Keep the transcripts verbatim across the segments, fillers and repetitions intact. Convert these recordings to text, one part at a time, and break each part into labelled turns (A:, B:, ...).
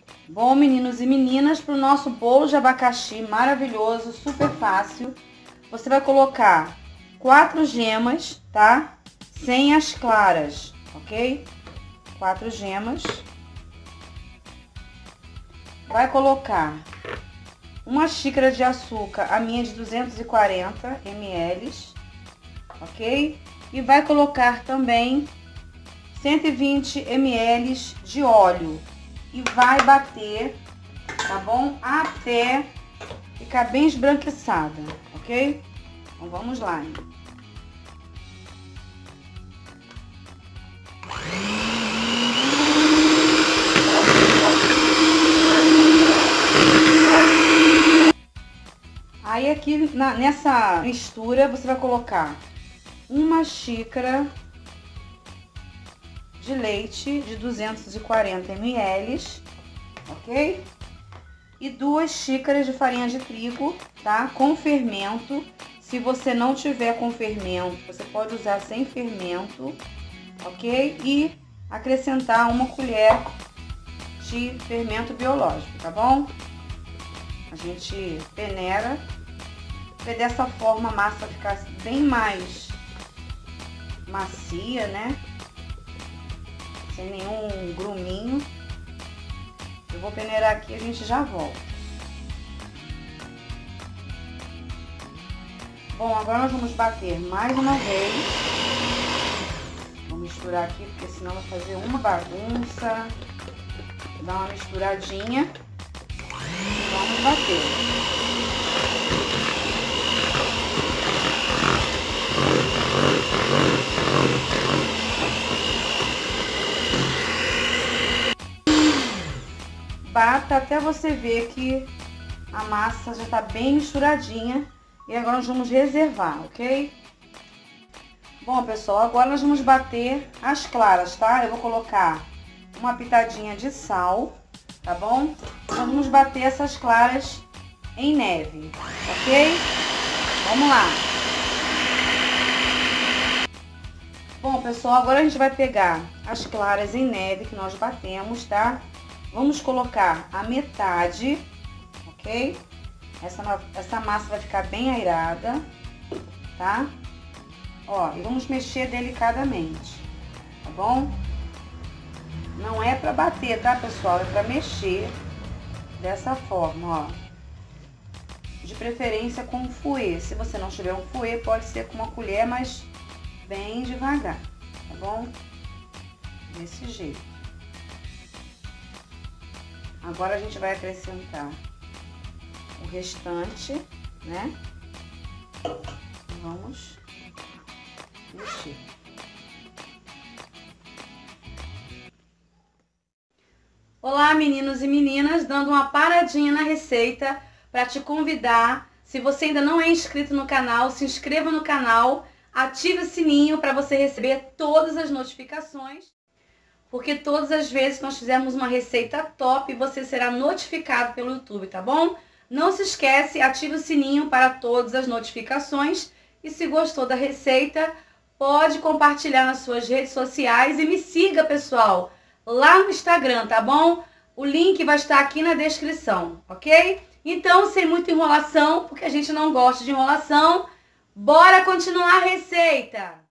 A: Bom, meninos e meninas, para o nosso bolo de abacaxi maravilhoso, super fácil, você vai colocar quatro gemas, tá? Sem as claras, ok? Quatro gemas. Vai colocar uma xícara de açúcar, a minha de duzentos e quarenta mililitros, ok? E vai colocar também cento e vinte mililitros de óleo. E vai bater, tá bom? Até ficar bem esbranquiçada, ok? Então vamos lá. Aí aqui na, nessa mistura você vai colocar uma xícara de leite de duzentos e quarenta mililitros, ok? E duas xícaras de farinha de trigo, tá? Com fermento. Se você não tiver com fermento, você pode usar sem fermento, ok? E acrescentar uma colher de fermento biológico, tá bom? A gente peneira, porque dessa forma a massa ficar bem mais macia, né? Sem nenhum gruminho. Eu vou peneirar aqui e a gente já volta. Bom, agora nós vamos bater mais uma vez. Vou misturar aqui, porque senão vai fazer uma bagunça. Vou dar uma misturadinha. Vamos bater. Bata até você ver que a massa já tá bem misturadinha. E agora nós vamos reservar, ok? Bom, pessoal, agora nós vamos bater as claras, tá? Eu vou colocar uma pitadinha de sal, tá bom? Nós vamos bater essas claras em neve, ok? Vamos lá. Bom, pessoal, agora a gente vai pegar as claras em neve que nós batemos, tá? Vamos colocar a metade, ok? Essa, essa massa vai ficar bem airada, tá? Ó, e vamos mexer delicadamente, tá bom? Não é pra bater, tá, pessoal? É pra mexer dessa forma, ó. De preferência com um fouet. Se você não tiver um fouet, pode ser com uma colher, mas bem devagar, tá bom? Desse jeito. Agora a gente vai acrescentar o restante, né? Vamos mexer. Olá, meninos e meninas, dando uma paradinha na receita para te convidar. Se você ainda não é inscrito no canal, se inscreva no canal, ative o sininho para você receber todas as notificações. Porque todas as vezes que nós fizermos uma receita top, você será notificado pelo YouTube, tá bom? Não se esquece, ative o sininho para todas as notificações. E se gostou da receita, pode compartilhar nas suas redes sociais e me siga, pessoal, lá no Instagram, tá bom? O link vai estar aqui na descrição, ok? Então, sem muita enrolação, porque a gente não gosta de enrolação, bora continuar a receita!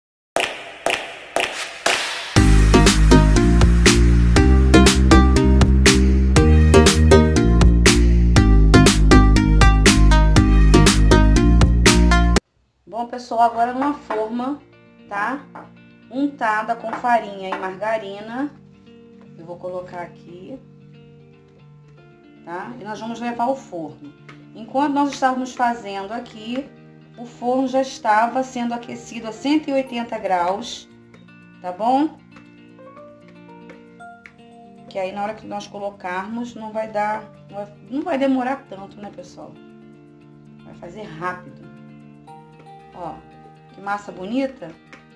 A: Bom, pessoal, agora numa forma, tá? Untada com farinha e margarina. Eu vou colocar aqui, tá? E nós vamos levar ao forno. Enquanto nós estávamos fazendo aqui, o forno já estava sendo aquecido a cento e oitenta graus, tá bom? Que aí na hora que nós colocarmos, não vai dar, não vai, não vai demorar tanto, né, pessoal? Vai fazer rápido. Ó, que massa bonita.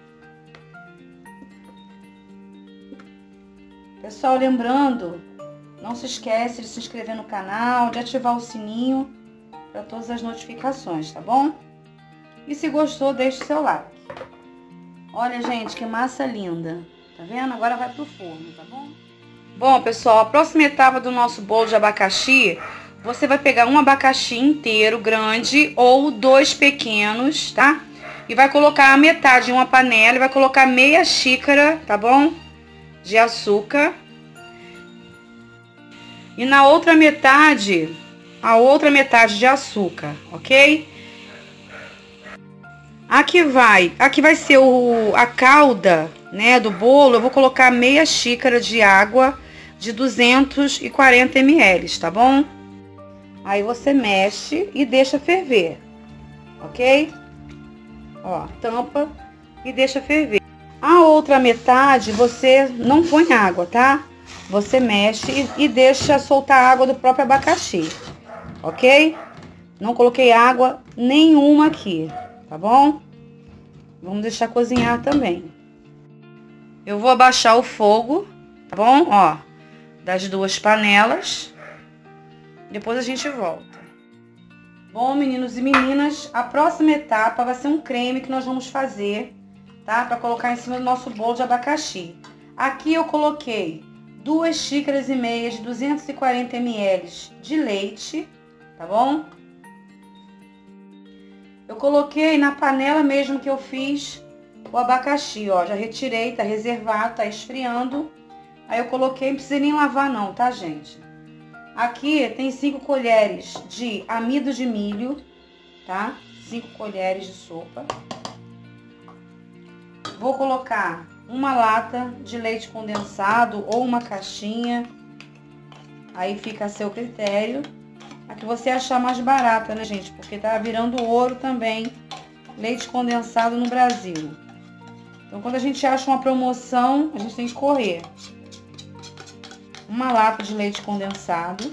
A: Pessoal, lembrando, não se esquece de se inscrever no canal, de ativar o sininho para todas as notificações, tá bom? E se gostou, deixe o seu like. Olha, gente, que massa linda. Tá vendo? Agora vai pro forno, tá bom? Bom, pessoal, a próxima etapa do nosso bolo de abacaxi, você vai pegar um abacaxi inteiro grande ou dois pequenos, tá? E vai colocar a metade em uma panela e vai colocar meia xícara, tá bom? De açúcar. E na outra metade, a outra metade de açúcar, ok? Aqui vai, aqui vai ser o, a calda, né, do bolo. Eu vou colocar meia xícara de água de duzentos e quarenta mililitros, tá bom? Aí você mexe e deixa ferver, ok? Ó, tampa e deixa ferver. A outra metade você não põe água, tá? Você mexe e, e deixa soltar a água do próprio abacaxi, ok? Não coloquei água nenhuma aqui, tá bom? Vamos deixar cozinhar também. Eu vou abaixar o fogo, tá bom? Ó, das duas panelas. Depois a gente volta. Bom, meninos e meninas, a próxima etapa vai ser um creme que nós vamos fazer, tá? Para colocar em cima do nosso bolo de abacaxi. Aqui eu coloquei duas xícaras e meia de duzentos e quarenta mililitros de leite, tá bom? Eu coloquei na panela mesmo que eu fiz o abacaxi, ó. Já retirei, tá reservado, tá esfriando. Aí eu coloquei, não precisa nem lavar não, tá, gente? Aqui tem cinco colheres de amido de milho, tá? cinco colheres de sopa. Vou colocar uma lata de leite condensado ou uma caixinha. Aí fica a seu critério. A que você achar mais barata, né, gente? Porque tá virando ouro também, leite condensado no Brasil. Então, quando a gente acha uma promoção, a gente tem que correr. Uma lata de leite condensado.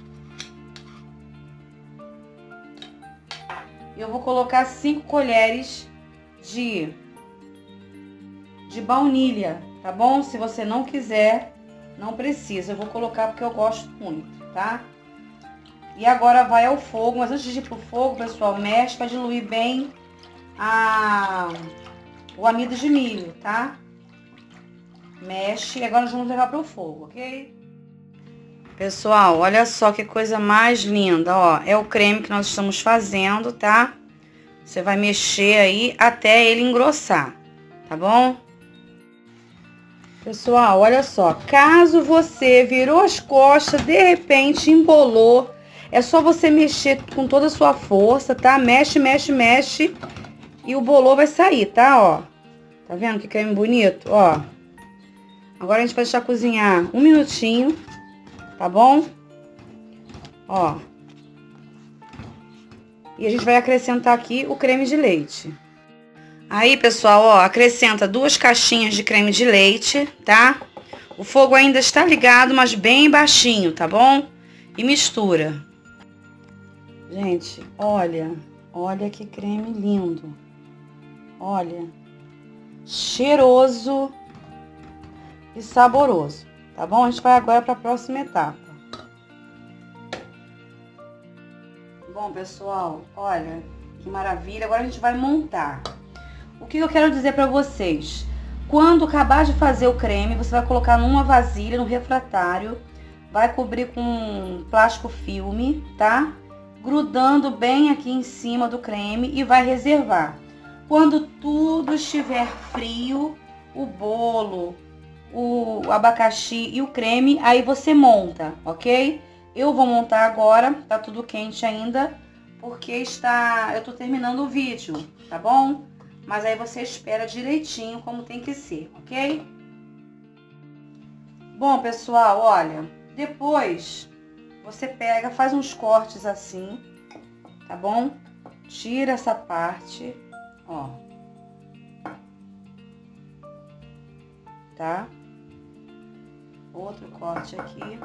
A: Eu vou colocar cinco colheres de, de baunilha, tá bom? Se você não quiser, não precisa. Eu vou colocar porque eu gosto muito, tá? E agora vai ao fogo, mas antes de ir pro fogo, pessoal, mexe para diluir bem a, o amido de milho, tá? Mexe e agora nós vamos levar pro fogo, ok? Pessoal, olha só que coisa mais linda, ó. É o creme que nós estamos fazendo, tá? Você vai mexer aí até ele engrossar, tá bom? Pessoal, olha só. Caso você virou as costas, de repente embolou, é só você mexer com toda a sua força, tá? Mexe, mexe, mexe e o bolô vai sair, tá? Ó. Tá vendo que creme bonito? Ó. Agora a gente vai deixar cozinhar um minutinho, tá bom? Ó. E a gente vai acrescentar aqui o creme de leite. Aí, pessoal, ó, acrescenta duas caixinhas de creme de leite, tá? O fogo ainda está ligado, mas bem baixinho, tá bom? E mistura. Gente, olha, olha que creme lindo. Olha, cheiroso e saboroso, tá bom? A gente vai agora para a próxima etapa. Bom, pessoal, olha que maravilha. Agora a gente vai montar. O que eu quero dizer para vocês? Quando acabar de fazer o creme, você vai colocar numa vasilha, no refratário, vai cobrir com plástico filme, tá? Grudando bem aqui em cima do creme e vai reservar. Quando tudo estiver frio, o bolo, o abacaxi e o creme, aí você monta, ok? Eu vou montar agora, tá tudo quente ainda, porque está, eu tô terminando o vídeo, tá bom? Mas aí você espera direitinho como tem que ser, ok? Bom, pessoal, olha, depois você pega, faz uns cortes assim, tá bom? Tira essa parte, ó. Tá? Outro corte aqui.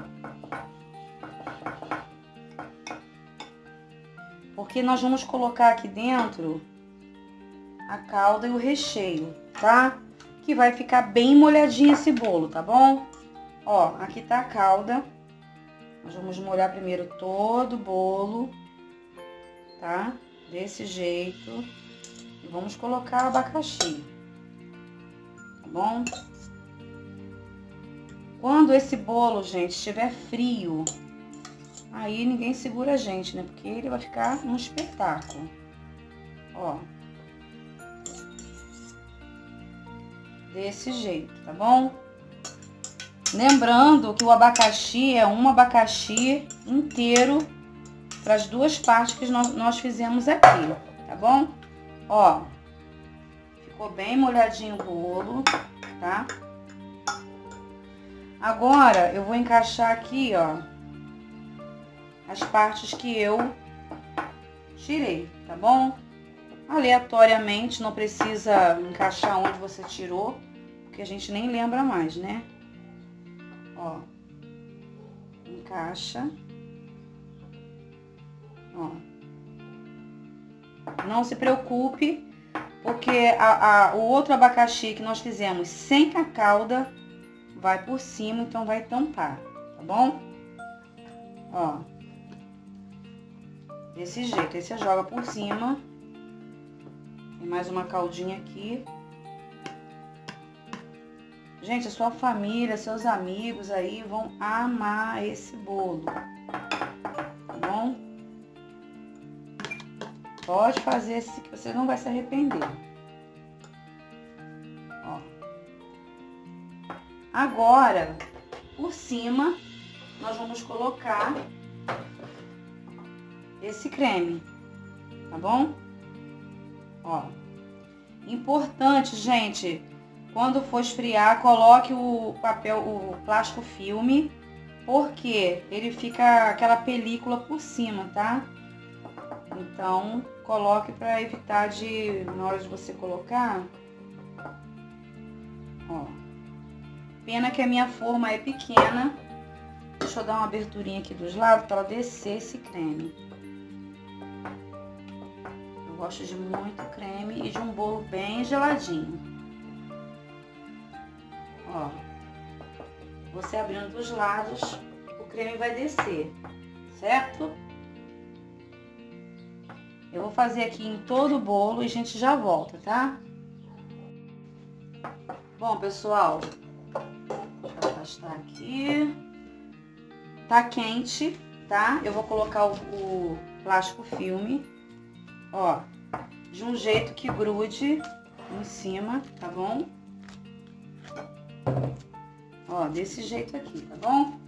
A: Porque nós vamos colocar aqui dentro a calda e o recheio, tá? Que vai ficar bem molhadinho esse bolo, tá bom? Ó, aqui tá a calda. Nós vamos molhar primeiro todo o bolo, tá? Desse jeito. E vamos colocar o abacaxi, tá bom? Quando esse bolo, gente, estiver frio, aí ninguém segura a gente, né? Porque ele vai ficar um espetáculo. Ó. Desse jeito, tá bom? Lembrando que o abacaxi é um abacaxi inteiro para as duas partes que nós, nós fizemos aqui, tá bom? Ó. Ficou bem molhadinho o bolo, tá? Agora, eu vou encaixar aqui, ó, as partes que eu tirei, tá bom? Aleatoriamente, não precisa encaixar onde você tirou, porque a gente nem lembra mais, né? Ó, encaixa. Ó. Não se preocupe, porque a, a, o outro abacaxi que nós fizemos sem a calda vai por cima, então vai tampar, tá bom? Ó. Desse jeito, aí você joga por cima. Tem mais uma caldinha aqui. Gente, a sua família, seus amigos aí vão amar esse bolo, tá bom? Pode fazer esse que você não vai se arrepender. Ó. Agora, por cima, nós vamos colocar esse creme, tá bom? Ó. Importante, gente, quando for esfriar, coloque o papel, o plástico filme, porque ele fica aquela película por cima, tá? Então, coloque para evitar de, na hora de você colocar, ó. Pena que a minha forma é pequena. Deixa eu dar uma aberturinha aqui dos lados para ela descer esse creme. Eu gosto de muito creme e de um bolo bem geladinho. Ó. Você abrindo dos lados, o creme vai descer, certo? Eu vou fazer aqui em todo o bolo e a gente já volta, tá? Bom, pessoal, deixa eu afastar aqui. Tá quente, tá? Eu vou colocar o, o plástico filme, ó, de um jeito que grude em cima, tá bom? Ó, desse jeito aqui, tá bom?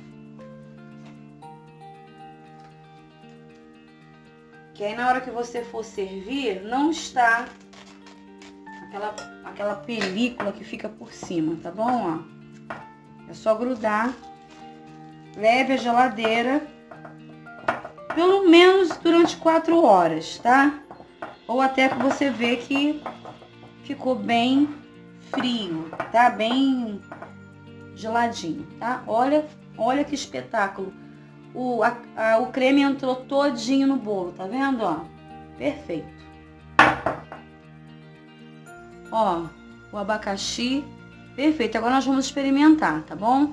A: Que aí na hora que você for servir, não está aquela, aquela película que fica por cima, tá bom? Ó, é só grudar. Leve a geladeira pelo menos durante quatro horas, tá? Ou até que você vê que ficou bem frio, tá? Bem geladinho, tá? Olha, olha que espetáculo. O, a, a, o creme entrou todinho no bolo, tá vendo, ó? Perfeito. Ó, o abacaxi, perfeito. Agora nós vamos experimentar, tá bom?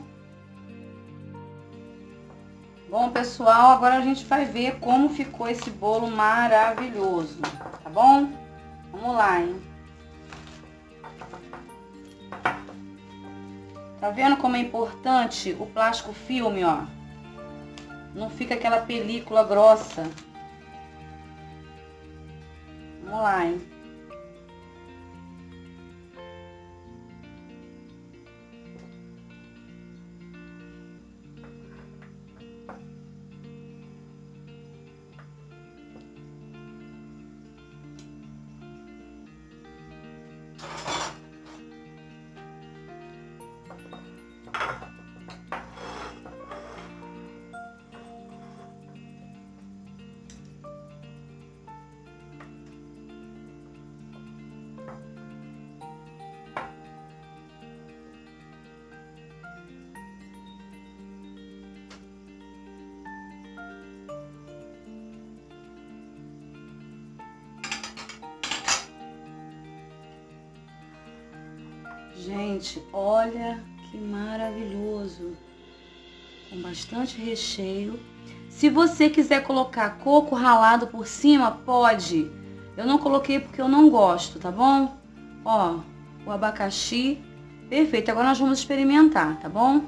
A: Bom, pessoal, agora a gente vai ver como ficou esse bolo maravilhoso, tá bom? Vamos lá, hein? Tá vendo como é importante o plástico filme, ó? Não fica aquela película grossa. Vamos lá, hein? Gente, olha que maravilhoso. Com bastante recheio. Se você quiser colocar coco ralado por cima, pode. Eu não coloquei porque eu não gosto, tá bom? Ó, o abacaxi Perfeito, agora nós vamos experimentar, tá bom?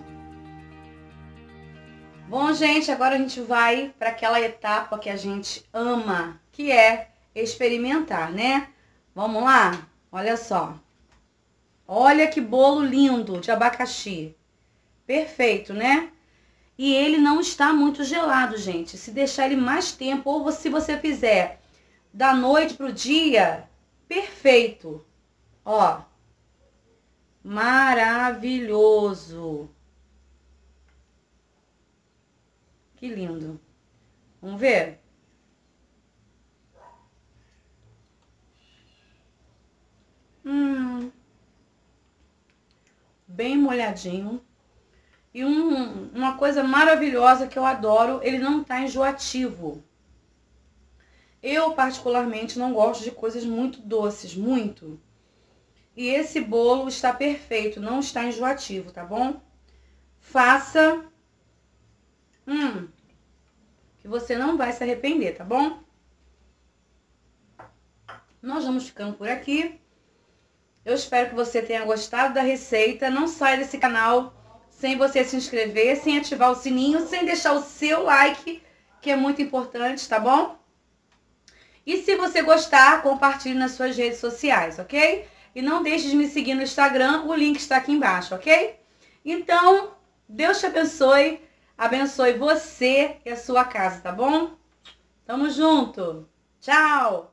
A: Bom, gente, agora a gente vai para aquela etapa que a gente ama, que é experimentar, né? Vamos lá? Olha só. Olha que bolo lindo de abacaxi. Perfeito, né? E ele não está muito gelado, gente. Se deixar ele mais tempo, ou se você fizer da noite pro dia, perfeito. Ó. Maravilhoso. Que lindo. Vamos ver? Hum. Bem molhadinho. E um, uma coisa maravilhosa que eu adoro, ele não tá enjoativo. Eu, particularmente, não gosto de coisas muito doces, muito. E esse bolo está perfeito, não está enjoativo, tá bom? Faça, hum, que você não vai se arrepender, tá bom? Nós vamos ficando por aqui. Eu espero que você tenha gostado da receita. Não saia desse canal sem você se inscrever, sem ativar o sininho, sem deixar o seu like, que é muito importante, tá bom? E se você gostar, compartilhe nas suas redes sociais, ok? E não deixe de me seguir no Instagram, o link está aqui embaixo, ok? Então, Deus te abençoe, abençoe você e a sua casa, tá bom? Tamo junto! Tchau!